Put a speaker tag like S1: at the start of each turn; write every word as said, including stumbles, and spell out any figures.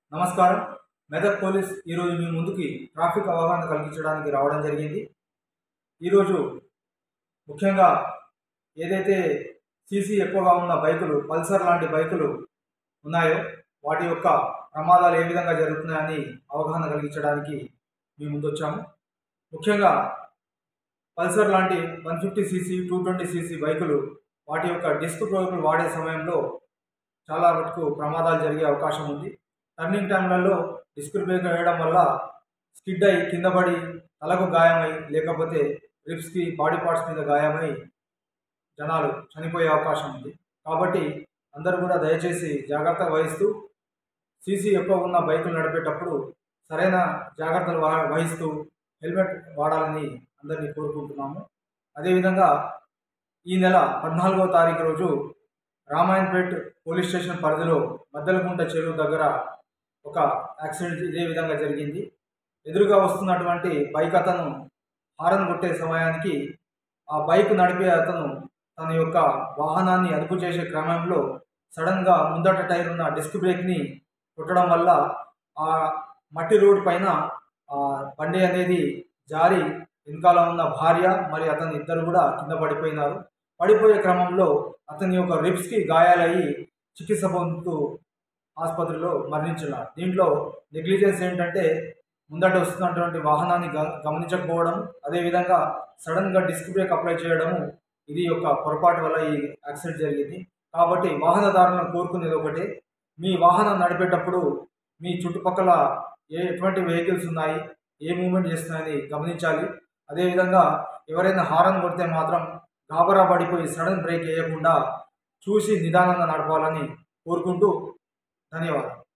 S1: నమస్కారం. మెదక్ పోలీస్ ఈరోజు మీ ముందుకి ట్రాఫిక్ అవగాహన కలిగించడానికి రావడం జరిగింది. ఈరోజు ముఖ్యంగా ఏదైతే సీసీ ఎక్కువగా ఉన్న బైకులు, పల్సర్ లాంటి బైకులు ఉన్నాయో వాటి యొక్క ప్రమాదాలు ఏ విధంగా జరుగుతున్నాయని అవగాహన కలిగించడానికి మీ ముందు వచ్చాము. ముఖ్యంగా పల్సర్ లాంటి one fifty CC two twenty CC బైకులు వాటి యొక్క డిస్క్ బ్రేకులు వాడే సమయంలో చాలా మటుకు ప్రమాదాలు జరిగే అవకాశం ఉంది. టర్నింగ్ టైంలలో డిస్క్ బ్రేక్ వేయడం వల్ల స్కిడ్ అయి కింద పడి తలకు గాయమై లేకపోతే రిబ్స్కి బాడీ పార్ట్స్ మీద గాయమై జనాలు చనిపోయే అవకాశం ఉంది. కాబట్టి అందరూ కూడా దయచేసి జాగ్రత్త వహిస్తూ సీసీ ఎక్కువ ఉన్న బైకులు నడిపేటప్పుడు సరైన జాగ్రత్తలు వహిస్తూ హెల్మెట్ వాడాలని అందరినీ కోరుకుంటున్నాము. అదేవిధంగా ఈ నెల పద్నాలుగవ తారీఖు రోజు రామాయణపేట్ పోలీస్ స్టేషన్ పరిధిలో మద్దలగుంట చెరువు దగ్గర ఒక యాక్సిడెంట్ ఇదే విధంగా జరిగింది. ఎదురుగా వస్తున్నటువంటి బైక్ అతను హారన్ కొట్టే సమయానికి ఆ బైక్ నడిపే అతను తన యొక్క వాహనాన్ని అదుపు చేసే క్రమంలో సడన్గా ముందట టైర్ ఉన్న డిస్క్ బ్రేక్ని కొట్టడం వల్ల ఆ మట్టి రోడ్ పైన బండి అనేది జారి వెనకాల ఉన్న భార్య మరి అతని ఇద్దరు కూడా కింద పడిపోయినారు. పడిపోయే క్రమంలో అతని యొక్క రిబ్స్కి గాయాలయ్యి చికిత్స పొందుతూ ఆసుపత్రిలో మరణించున్నారు. దీంట్లో నెగ్లిజెన్స్ ఏంటంటే ముందట వస్తున్నటువంటి వాహనాన్ని గమనించకపోవడం, అదేవిధంగా సడన్గా డిస్క్ బ్రేక్ అప్లై చేయడము, ఇది యొక్క పొరపాటు వల్ల ఈ యాక్సిడెంట్ జరిగింది. కాబట్టి వాహనదారులను కోరుకునేది ఒకటే, మీ వాహనం నడిపేటప్పుడు మీ చుట్టుపక్కల ఏ ఎటువంటి వెహికల్స్ ఉన్నాయి, ఏ మూవ్మెంట్ చేస్తున్నాయని గమనించాలి. అదేవిధంగా ఎవరైనా హారన్ కొడితే మాత్రం గాబరా పడిపోయి సడన్ బ్రేక్ వేయకుండా చూసి నిదానంగా నడపాలని కోరుకుంటూ ధన్యవాదాలు.